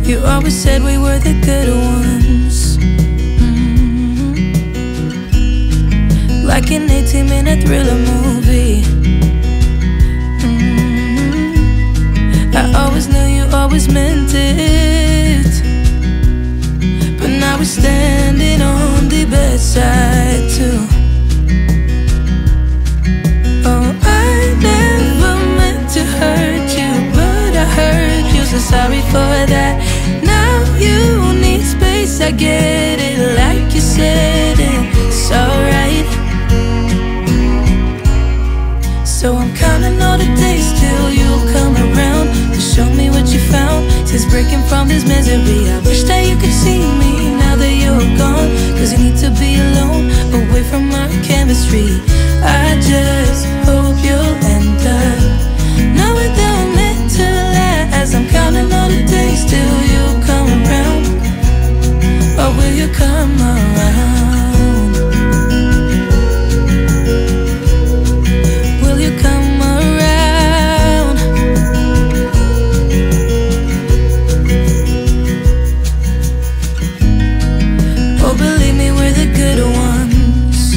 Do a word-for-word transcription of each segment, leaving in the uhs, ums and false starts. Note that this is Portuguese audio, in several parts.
You always said we were the good ones, mm-hmm. Like an eighteen minute thriller movie, mm-hmm. I always knew you always meant it, but now we're standing on the bedside too. Oh, I never meant to hurt you, but I hurt you, so sorry for that. Now you need space, I get it, like you said, it's alright. So I'm counting all the days till you'll come around to show me what you found. Since breaking from this misery, I wish that you could see me now that you're gone. Cause you need to be alone, away from our chemistry. I just hope you'll end up knowing that I'm meant to last. I'm counting all the days till you come around. Or will you come around? Will you come around? Oh, believe me, we're the good ones,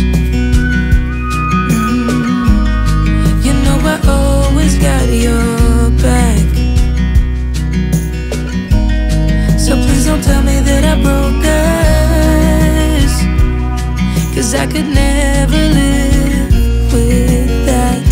mm-hmm. You know I always got your back, so please don't tell me that I broke us, cause I could never live with that.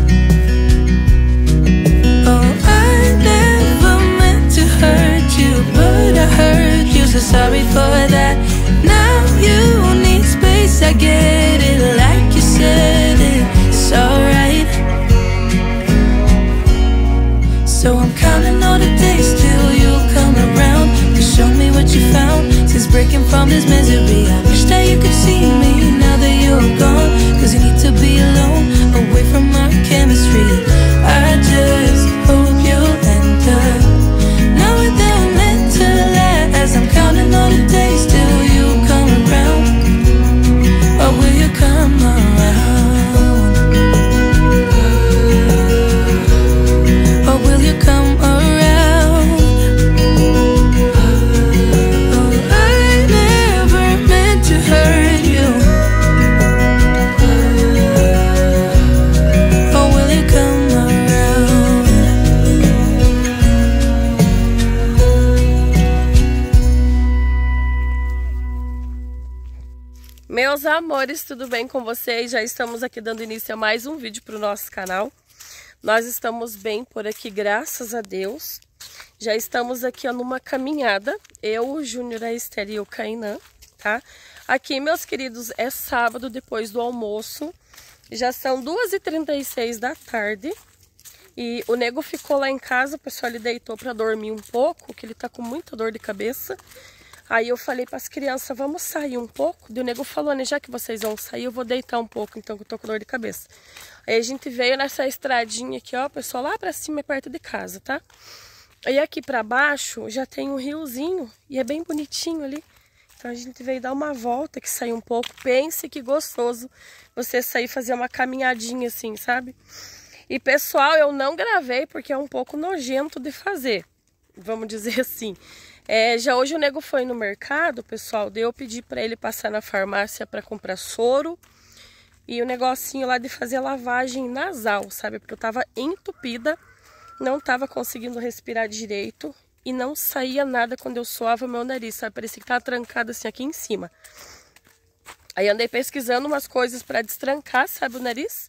Oh, I never meant to hurt you, but I hurt you, so sorry for that. Now you need space, I get it, like you said, it's alright. So I'm counting all the days till you'll come around to show me what you found. Since breaking from this misery, I wish that you could see me now that you're gone. Cause you need to be alone, away from our chemistry. I just hope you'll end up knowing that I'm meant to last. I'm counting all the days till you come around. Or will you come around? Or will you come around? Oh, I never meant to hurt you. Or will you come around? Meus amores, tudo bem com vocês? Já estamos aqui dando início a mais um vídeo para o nosso canal. Nós estamos bem por aqui, graças a Deus. Já estamos aqui ó, numa caminhada, eu, o Júnior, a Esther e o Kainan, tá? Aqui, meus queridos, é sábado depois do almoço. Já são duas e trinta e seis da tarde. E o nego ficou lá em casa, o pessoal ele deitou para dormir um pouco, que ele tá com muita dor de cabeça. Aí eu falei para as crianças, vamos sair um pouco. E o nego falou, né, já que vocês vão sair, eu vou deitar um pouco, então que eu tô com dor de cabeça. Aí a gente veio nessa estradinha aqui, ó, pessoal, lá pra cima é perto de casa, tá? Aí aqui pra baixo já tem um riozinho e é bem bonitinho ali. Então a gente veio dar uma volta, que saiu um pouco. Pense que gostoso você sair e fazer uma caminhadinha assim, sabe? E pessoal, eu não gravei porque é um pouco nojento de fazer, vamos dizer assim. É, já hoje o nego foi no mercado, pessoal, daí eu pedi pra ele passar na farmácia pra comprar soro e o negocinho lá de fazer lavagem nasal, sabe? Porque eu tava entupida, não tava conseguindo respirar direito e não saía nada quando eu suava meu nariz, sabe? Parecia que tava trancado assim aqui em cima. Aí andei pesquisando umas coisas pra destrancar, sabe, o nariz.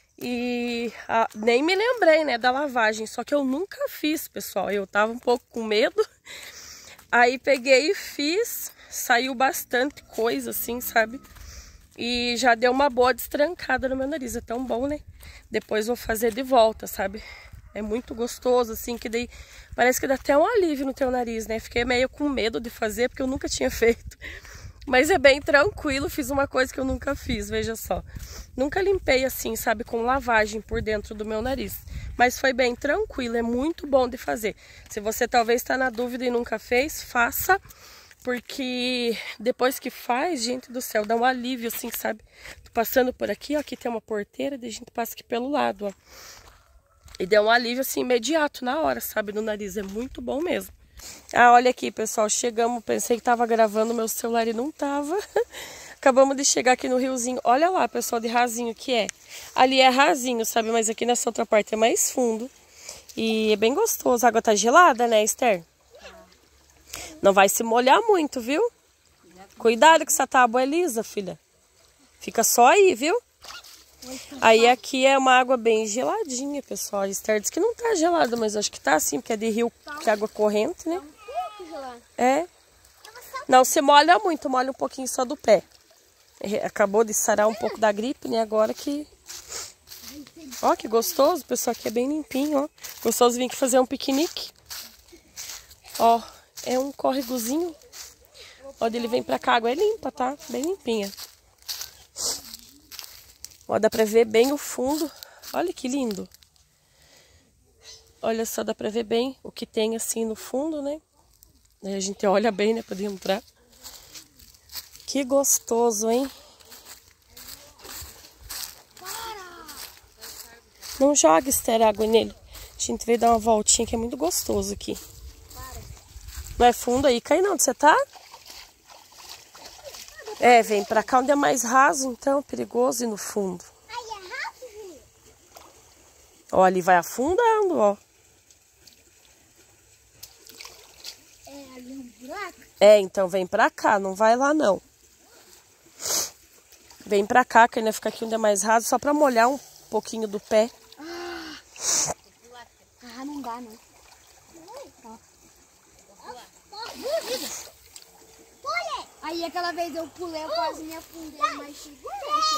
E ah, nem me lembrei, né, da lavagem, só que eu nunca fiz, pessoal. Eu tava um pouco com medo. Aí peguei e fiz, saiu bastante coisa assim, sabe? E já deu uma boa destrancada no meu nariz, é tão bom, né? Depois vou fazer de volta, sabe? É muito gostoso, assim, que daí parece que dá até um alívio no teu nariz, né? Fiquei meio com medo de fazer, porque eu nunca tinha feito. Mas é bem tranquilo, fiz uma coisa que eu nunca fiz, veja só. Nunca limpei assim, sabe, com lavagem por dentro do meu nariz. Mas foi bem tranquilo, é muito bom de fazer. Se você talvez está na dúvida e nunca fez, faça. Porque depois que faz, gente do céu, dá um alívio assim, sabe? Tô passando por aqui, ó, aqui tem uma porteira, daí a gente passa aqui pelo lado, ó. E deu um alívio assim, imediato, na hora, sabe, no nariz, é muito bom mesmo. Ah, olha aqui, pessoal, chegamos, pensei que tava gravando meu celular e não tava. Acabamos de chegar aqui no riozinho. Olha lá, pessoal, de rasinho que é. Ali é rasinho, sabe? Mas aqui nessa outra parte é mais fundo. E é bem gostoso. A água tá gelada, né, Esther? Não vai se molhar muito, viu? Cuidado que essa tábua é lisa, filha. Fica só aí, viu? Aí aqui é uma água bem geladinha, pessoal. A Esther diz que não tá gelada, mas acho que tá assim, porque é de rio, que é água corrente, né? É. Não se molha muito, molha um pouquinho só do pé. Acabou de sarar um pouco da gripe, né? Agora que... Ó, que gostoso, pessoal. Aqui é bem limpinho, ó. Gostoso vir aqui fazer um piquenique. Ó, é um córregozinho. Ó, ele vem pra cá, a água é limpa, tá? Bem limpinha. Ó, dá pra ver bem o fundo. Olha que lindo. Olha só, dá pra ver bem o que tem assim no fundo, né? Aí a gente olha bem, né, pra entrar. Que gostoso, hein? Não joga, Esther, água nele. A gente veio dar uma voltinha que é muito gostoso aqui. Não é fundo aí, cai não. Onde você tá? É, vem pra cá onde é mais raso, então, perigoso ir no fundo. Ó, ali vai afundando, ó. É, ali um buraco? É, então vem pra cá, não vai lá não. Vem pra cá, que ainda fica aqui onde é mais raso, só pra molhar um pouquinho do pé. Ah, não dá, não. Aí aquela vez eu pulei, eu quase me afundei, mas chegou.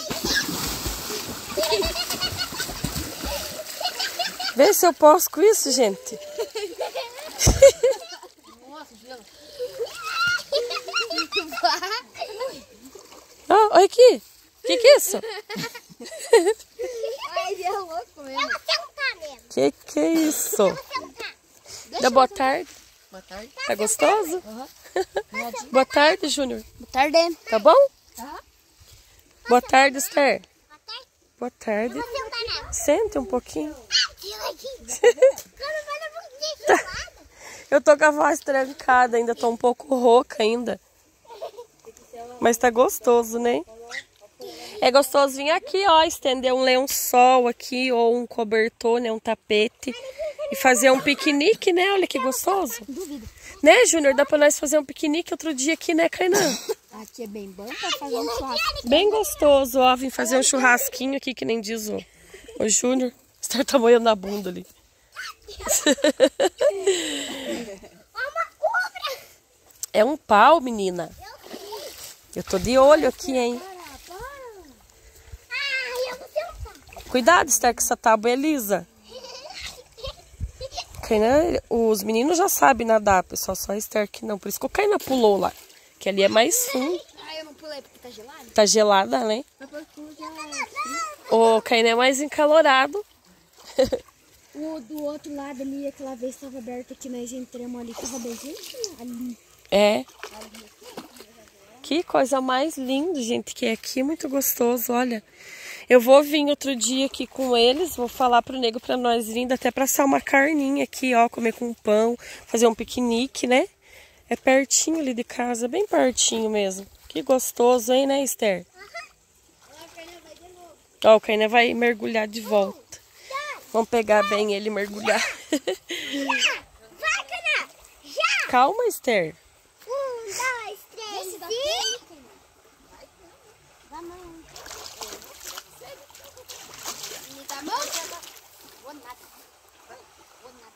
Vê se eu posso com isso, gente. Nossa, gelo. Ó, olha aqui. O que que é isso? Ai, ele é louco mesmo. Que que é isso? Dá boa tarde. Boa tarde. Tá gostoso? Uhum. Boa tarde, Júnior. Boa tarde. Tá bom? Tá. Boa tarde, Esther. Boa tarde. Sente um pouquinho. Eu tô com a voz trancada, ainda tô um pouco rouca ainda. Mas tá gostoso, né? É gostoso vir aqui, ó, estender um lençol aqui ou um cobertor, né, um tapete e fazer um piquenique, né? Olha que gostoso. Duvido. Né, Júnior? Dá pra nós fazer um piquenique outro dia aqui, né, Kainan? Aqui é bem bom pra fazer um churrasco. Bem gostoso, ó. Vim fazer um churrasquinho aqui, que nem diz o, o Júnior. Está tamanhando na bunda ali. É um pau, menina. Eu tô de olho aqui, hein? Cuidado, Esther, que essa tábua é lisa. Kainan, os meninos já sabem nadar, pessoal. Só a Esther que não. Por isso que o Kainan pulou lá. Que ali é mais fundo. Ah, eu não pulei porque tá gelado? Tá gelada, né? O Kainan é mais encalorado. O do outro lado ali, aquela vez estava aberto aqui, nós entramos ali, tava bem ali. É. Que coisa mais linda, gente, que é aqui. Muito gostoso, olha. Eu vou vir outro dia aqui com eles, vou falar pro nego pra nós vir, até pra assar uma carninha aqui, ó, comer com pão, fazer um piquenique, né? É pertinho ali de casa, bem pertinho mesmo. Que gostoso, hein, né, Esther? Ó, o Kainan vai mergulhar de volta. Vamos pegar bem ele e mergulhar. Vai, Kainan! Já! Calma, Esther. Um, dois, três, e... Dá mão. Me dá mão? Vou nada. Vou nada.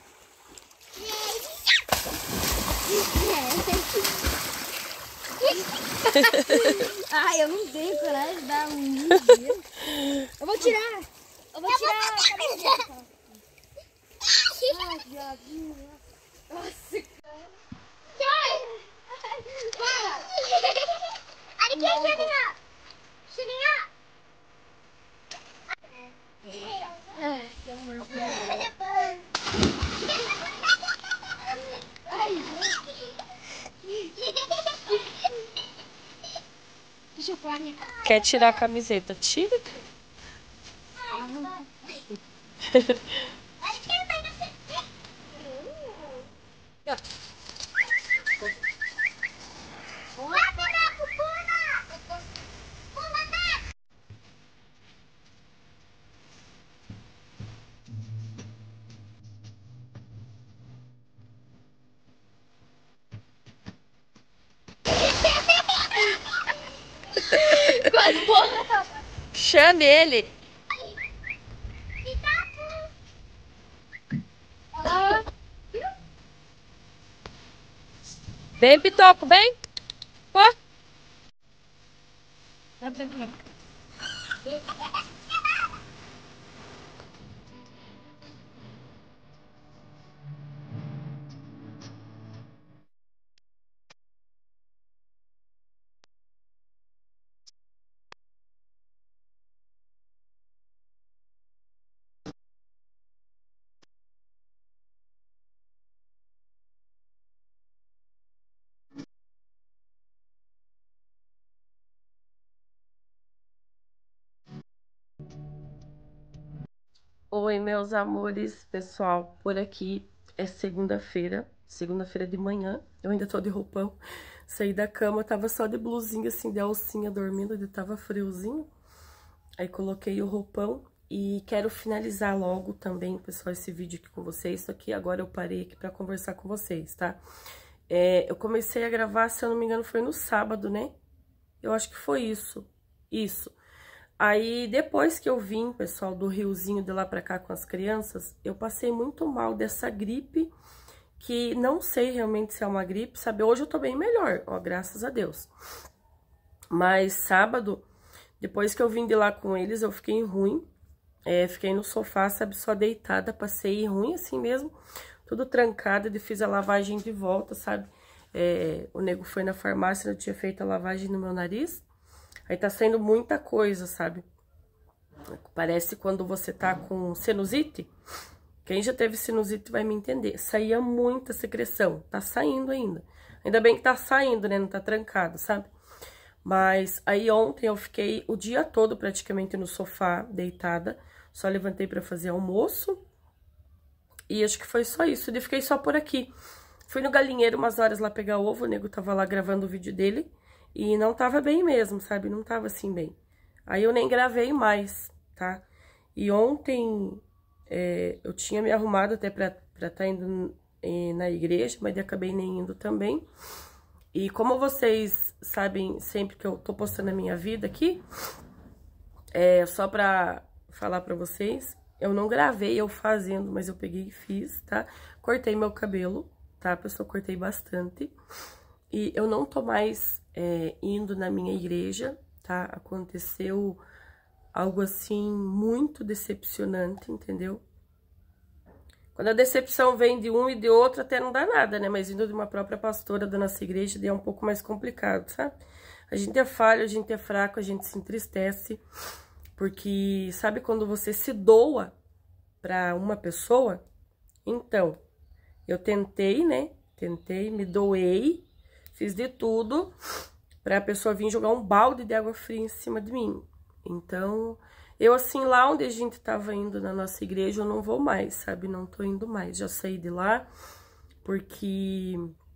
Ai, eu não tenho coragem de dar um dia. Eu vou tirar. Eu vou tirar. Ai, diabinho. Nossa, cara. Para! Ai, que amor. Deixa eu pôr. Quer tirar a camiseta? Tira. Ah, Chame ele. Vem, Pitoco, vem. Pô. Oi, meus amores, pessoal, por aqui é segunda-feira, segunda-feira de manhã, eu ainda tô de roupão, saí da cama, tava só de blusinha, assim, de alcinha, dormindo, ele tava friozinho, aí coloquei o roupão e quero finalizar logo também, pessoal, esse vídeo aqui com vocês, só que agora eu parei aqui pra conversar com vocês, tá? É, eu comecei a gravar, se eu não me engano, foi no sábado, né? Eu acho que foi isso, isso. Aí, depois que eu vim, pessoal, do riozinho de lá pra cá com as crianças, eu passei muito mal dessa gripe, que não sei realmente se é uma gripe, sabe? Hoje eu tô bem melhor, ó, graças a Deus. Mas sábado, depois que eu vim de lá com eles, eu fiquei ruim, é, fiquei no sofá, sabe, só deitada, passei ruim assim mesmo, tudo trancado, e fiz a lavagem de volta, sabe? É, o nego foi na farmácia, eu tinha feito a lavagem no meu nariz. Aí tá saindo muita coisa, sabe? Parece quando você tá com sinusite. Quem já teve sinusite vai me entender. Saía muita secreção. Tá saindo ainda. Ainda bem que tá saindo, né? Não tá trancado, sabe? Mas aí ontem eu fiquei o dia todo praticamente no sofá, deitada. Só levantei pra fazer almoço. E acho que foi só isso. E fiquei só por aqui. Fui no galinheiro umas horas lá pegar ovo. O nego tava lá gravando o vídeo dele. E não tava bem mesmo, sabe? Não tava assim bem. Aí eu nem gravei mais, tá? E ontem é, eu tinha me arrumado até pra estar tá indo é, na igreja, mas acabei nem indo também. E como vocês sabem sempre que eu tô postando a minha vida aqui, é só pra falar pra vocês, eu não gravei eu fazendo, mas eu peguei e fiz, tá? Cortei meu cabelo, tá, pessoal? Cortei bastante. E eu não tô mais é, indo na minha igreja, tá? Aconteceu algo assim muito decepcionante, entendeu? Quando a decepção vem de um e de outro, até não dá nada, né? Mas indo de uma própria pastora da nossa igreja, é um pouco mais complicado, sabe? A gente é falho, a gente é fraco, a gente se entristece, porque sabe quando você se doa pra uma pessoa? Então, eu tentei, né? Tentei, me doei, fiz de tudo pra pessoa vir jogar um balde de água fria em cima de mim. Então, eu assim, lá onde a gente tava indo na nossa igreja, eu não vou mais, sabe? Não tô indo mais. Já saí de lá, porque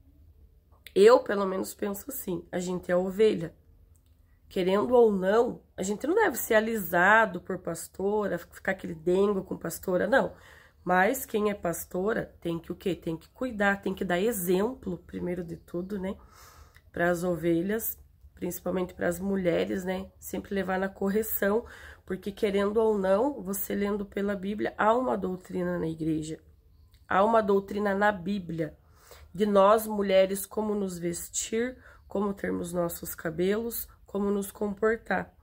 eu, pelo menos, penso assim, a gente é ovelha. Querendo ou não, a gente não deve ser alisado por pastora, ficar aquele dengo com pastora, não. Mas quem é pastora tem que o quê? Tem que cuidar, tem que dar exemplo, primeiro de tudo, né? Para as ovelhas, principalmente para as mulheres, né? Sempre levar na correção, porque querendo ou não, você lendo pela Bíblia, há uma doutrina na igreja. Há uma doutrina na Bíblia de nós, mulheres, como nos vestir, como termos nossos cabelos, como nos comportar.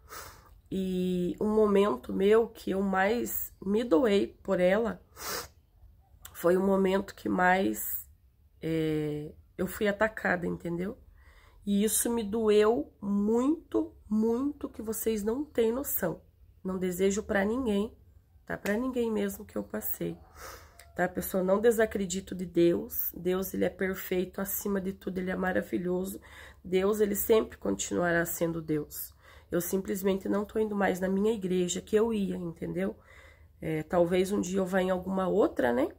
E um momento meu que eu mais me doei por ela foi o momento que mais é, eu fui atacada, entendeu? E isso me doeu muito, muito, que vocês não têm noção. Não desejo pra ninguém, tá? Pra ninguém mesmo que eu passei, tá, pessoal? Não desacredito de Deus. Deus, ele é perfeito, acima de tudo, ele é maravilhoso. Deus, ele sempre continuará sendo Deus. Eu simplesmente não tô indo mais na minha igreja que eu ia, entendeu? É, talvez um dia eu vá em alguma outra, né?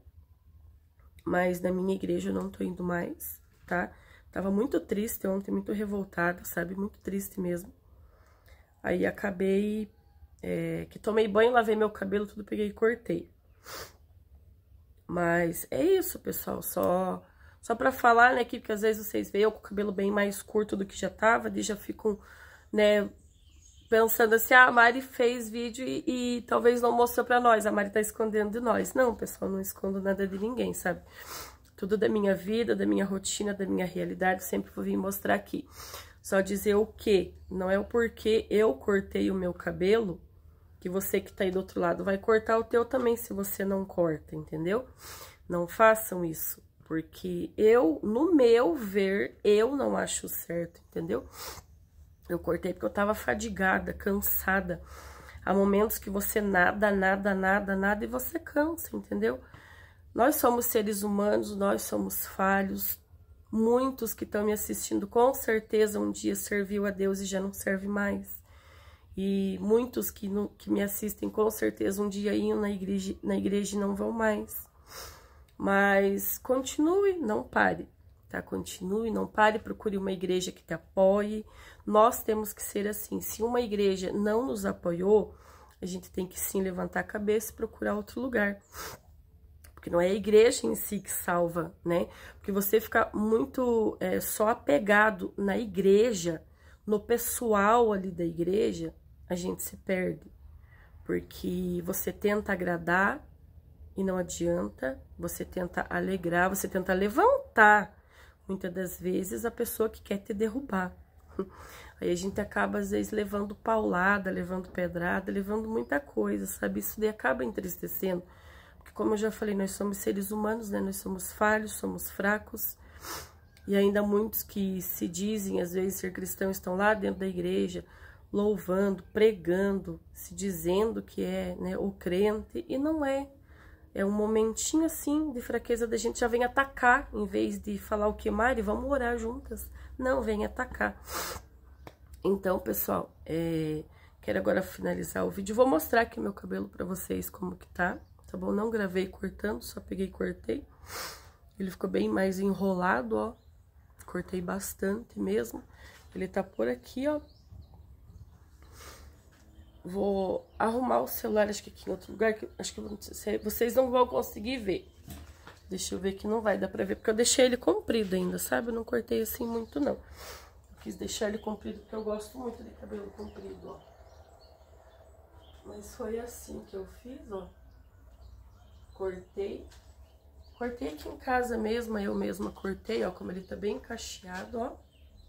Mas na minha igreja eu não tô indo mais, tá? Tava muito triste ontem, muito revoltada, sabe? Muito triste mesmo. Aí acabei, é, que tomei banho, lavei meu cabelo, tudo peguei e cortei. Mas é isso, pessoal, só, só pra falar, né, que, porque às vezes vocês veem eu com o cabelo bem mais curto do que já tava, e já ficam, né, pensando assim, ah, a Mari fez vídeo e, e talvez não mostrou pra nós, a Mari tá escondendo de nós. Não, pessoal, não escondo nada de ninguém, sabe? Tudo da minha vida, da minha rotina, da minha realidade, sempre vou vir mostrar aqui. Só dizer o quê? Não é o porquê eu cortei o meu cabelo, que você que tá aí do outro lado vai cortar o teu também, se você não corta, entendeu? Não façam isso, porque eu, no meu ver, eu não acho certo, entendeu? Eu cortei porque eu tava fadigada, cansada. Há momentos que você nada, nada, nada, nada e você cansa, entendeu? Nós somos seres humanos, nós somos falhos. Muitos que estão me assistindo, com certeza, um dia serviu a Deus e já não serve mais. E muitos que, não, que me assistem, com certeza, um dia iam na igreja, na igreja e não vão mais. Mas continue, não pare, tá? Continue, não pare, procure uma igreja que te apoie. Nós temos que ser assim. Se uma igreja não nos apoiou, a gente tem que sim levantar a cabeça e procurar outro lugar. Porque não é a igreja em si que salva, né? Porque você fica muito é, só apegado na igreja, no pessoal ali da igreja, a gente se perde. Porque você tenta agradar e não adianta, você tenta alegrar, você tenta levantar, muitas das vezes, a pessoa que quer te derrubar. Aí a gente acaba, às vezes, levando paulada, levando pedrada, levando muita coisa, sabe? Isso daí acaba entristecendo. Porque, como eu já falei, nós somos seres humanos, né? Nós somos falhos, somos fracos. E ainda muitos que se dizem, às vezes, ser cristãos, estão lá dentro da igreja, louvando, pregando, se dizendo que é, né, o crente, e não é. É um momentinho, assim, de fraqueza da gente, já vem atacar, em vez de falar o que, Mari, vamos orar juntas. Não, vem atacar. Então, pessoal, é, quero agora finalizar o vídeo. Vou mostrar aqui meu cabelo pra vocês como que tá, tá bom? Não gravei cortando, só peguei e cortei. Ele ficou bem mais enrolado, ó. Cortei bastante mesmo. Ele tá por aqui, ó. Vou arrumar o celular, acho que aqui em outro lugar, que acho que vocês não vão conseguir ver. Deixa eu ver que não vai dar pra ver, porque eu deixei ele comprido ainda, sabe? Eu não cortei assim muito, não. Eu quis deixar ele comprido, porque eu gosto muito de cabelo comprido, ó. Mas foi assim que eu fiz, ó. Cortei. Cortei aqui em casa mesmo, eu mesma cortei, ó, como ele tá bem cacheado, ó.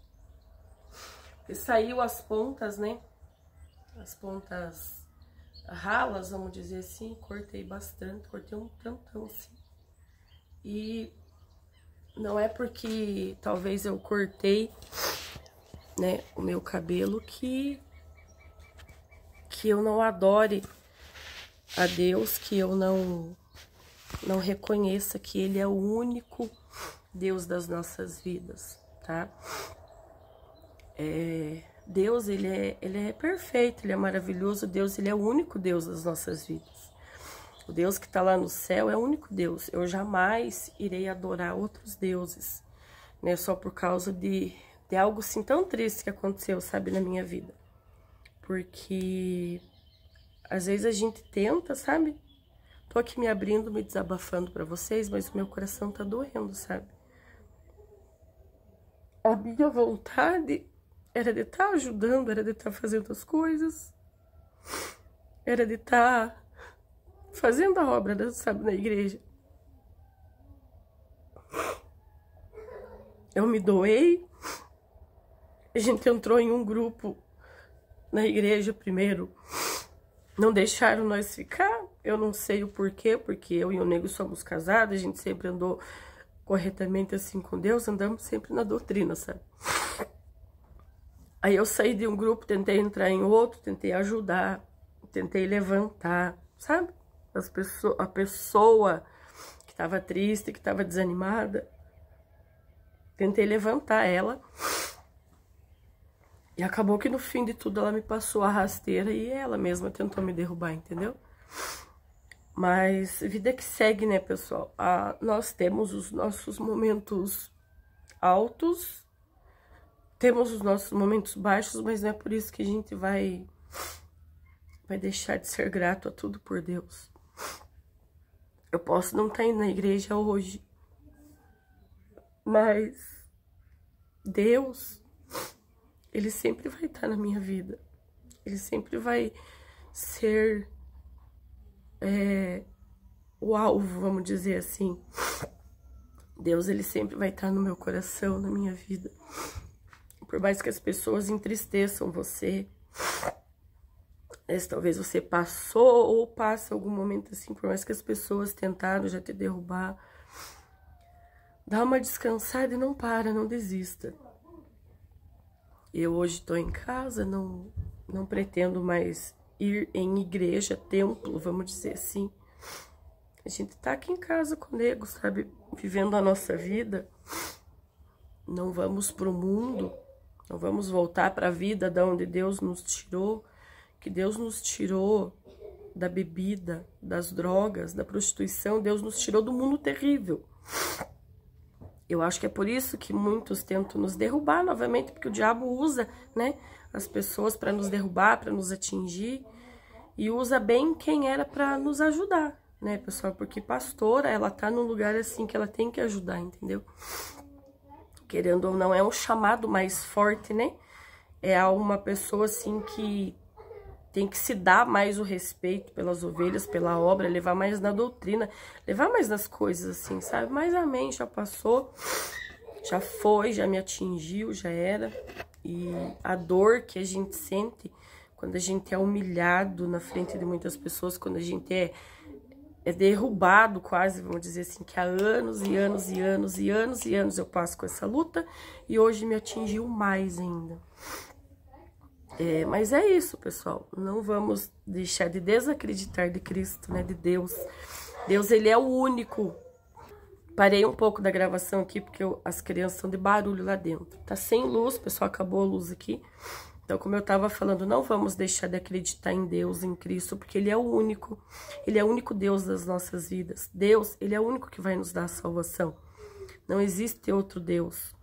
E saiu as pontas, né? As pontas ralas, vamos dizer assim, cortei bastante, cortei um tantão assim. E não é porque talvez eu cortei, né, o meu cabelo que, que eu não adore a Deus, que eu não, não reconheça que Ele é o único Deus das nossas vidas, tá? É... Deus, ele é, ele é perfeito, ele é maravilhoso. Deus, ele é o único Deus das nossas vidas. O Deus que está lá no céu é o único Deus. Eu jamais irei adorar outros deuses, né? Só por causa de, de algo assim tão triste que aconteceu, sabe, na minha vida. Porque às vezes a gente tenta, sabe? Tô aqui me abrindo, me desabafando para vocês, mas o meu coração tá doendo, sabe? A minha vontade era de estar ajudando, era de estar fazendo as coisas, era de estar fazendo a obra, sabe, na igreja. Eu me doei, a gente entrou em um grupo na igreja primeiro, não deixaram nós ficar, eu não sei o porquê, porque eu e o nego somos casados, a gente sempre andou corretamente assim com Deus, andamos sempre na doutrina, sabe? Aí eu saí de um grupo, tentei entrar em outro, tentei ajudar, tentei levantar, sabe? As pessoa, a pessoa que estava triste, que estava desanimada, tentei levantar ela. E acabou que no fim de tudo ela me passou a rasteira e ela mesma tentou me derrubar, entendeu? Mas vida que segue, né, pessoal? Ah, nós temos os nossos momentos altos, temos os nossos momentos baixos, mas não é por isso que a gente vai, vai deixar de ser grato a tudo por Deus. Eu posso não estar indo na igreja hoje, mas Deus, Ele sempre vai estar na minha vida. ele sempre vai ser é, o alvo, vamos dizer assim. Deus, ele sempre vai estar no meu coração, na minha vida. Por mais que as pessoas entristeçam você, talvez você passou ou passa algum momento assim, por mais que as pessoas tentaram já te derrubar, dá uma descansada e não para, não desista. Eu hoje estou em casa, não, não pretendo mais ir em igreja, templo, vamos dizer assim. A gente tá aqui em casa comigo, sabe? Vivendo a nossa vida. Não vamos pro mundo, não vamos voltar para a vida da onde Deus nos tirou. Que Deus nos tirou da bebida, das drogas, da prostituição. Deus nos tirou do mundo terrível. Eu acho que é por isso que muitos tentam nos derrubar novamente, porque o diabo usa, né, as pessoas para nos derrubar, para nos atingir, e usa bem quem era para nos ajudar, né, pessoal? Porque pastora, ela tá num lugar assim que ela tem que ajudar, entendeu? Querendo ou não, é um chamado mais forte, né? É uma pessoa assim que tem que se dar mais o respeito pelas ovelhas, pela obra, levar mais na doutrina, levar mais nas coisas, assim, sabe? Mas amém, já passou, já foi, já me atingiu, já era. E a dor que a gente sente quando a gente é humilhado na frente de muitas pessoas, quando a gente é, é derrubado quase, vamos dizer assim, que há anos e anos e anos e anos e anos eu passo com essa luta e hoje me atingiu mais ainda. É, mas é isso, pessoal. Não vamos deixar de desacreditar de Cristo, né? De Deus. Deus, ele é o único. Parei um pouco da gravação aqui, porque eu, as crianças estão de barulho lá dentro. Tá sem luz, pessoal, acabou a luz aqui. Então, como eu tava falando, não vamos deixar de acreditar em Deus, em Cristo, porque ele é o único. Ele é o único Deus das nossas vidas. Deus, ele é o único que vai nos dar a salvação. Não existe outro Deus.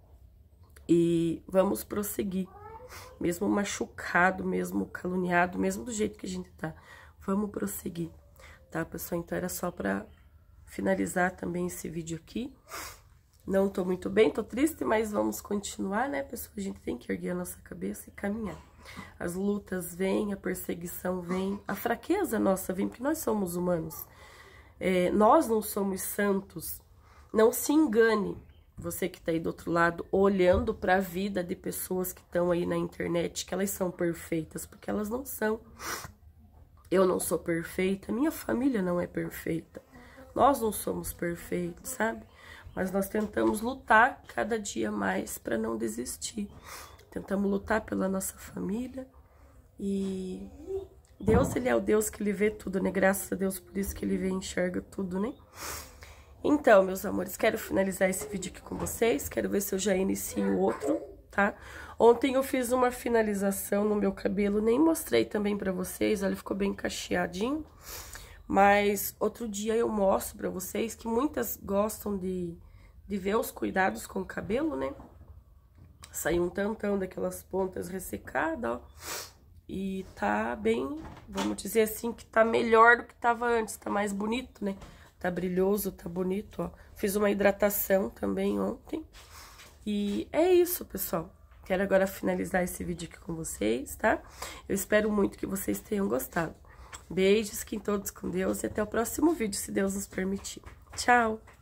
E vamos prosseguir. Mesmo machucado, mesmo caluniado, mesmo do jeito que a gente tá. Vamos prosseguir, tá, pessoal? Então, era só pra finalizar também esse vídeo aqui. Não tô muito bem, tô triste, mas vamos continuar, né, pessoal? A gente tem que erguer a nossa cabeça e caminhar. As lutas vêm, a perseguição vem, a fraqueza nossa vem, porque nós somos humanos. É, nós não somos santos. Não se engane. Você que tá aí do outro lado, olhando para a vida de pessoas que estão aí na internet, que elas são perfeitas, porque elas não são. Eu não sou perfeita, minha família não é perfeita. Nós não somos perfeitos, sabe? Mas nós tentamos lutar cada dia mais para não desistir. Tentamos lutar pela nossa família e Deus, ele é o Deus que ele vê tudo, né? Graças a Deus, por isso que ele vê e enxerga tudo, né? Então, meus amores, quero finalizar esse vídeo aqui com vocês. Quero ver se eu já inicio outro, tá? Ontem eu fiz uma finalização no meu cabelo, nem mostrei também pra vocês. Olha, ficou bem cacheadinho. Mas outro dia eu mostro pra vocês que muitas gostam de, de ver os cuidados com o cabelo, né? Saiu um tantão daquelas pontas ressecadas, ó. E tá bem, vamos dizer assim, que tá melhor do que tava antes, tá mais bonito, né? Tá brilhoso, tá bonito, ó. Fiz uma hidratação também ontem. E é isso, pessoal. Quero agora finalizar esse vídeo aqui com vocês, tá? Eu espero muito que vocês tenham gostado. Beijos, fiquem todos com Deus e até o próximo vídeo, se Deus nos permitir. Tchau!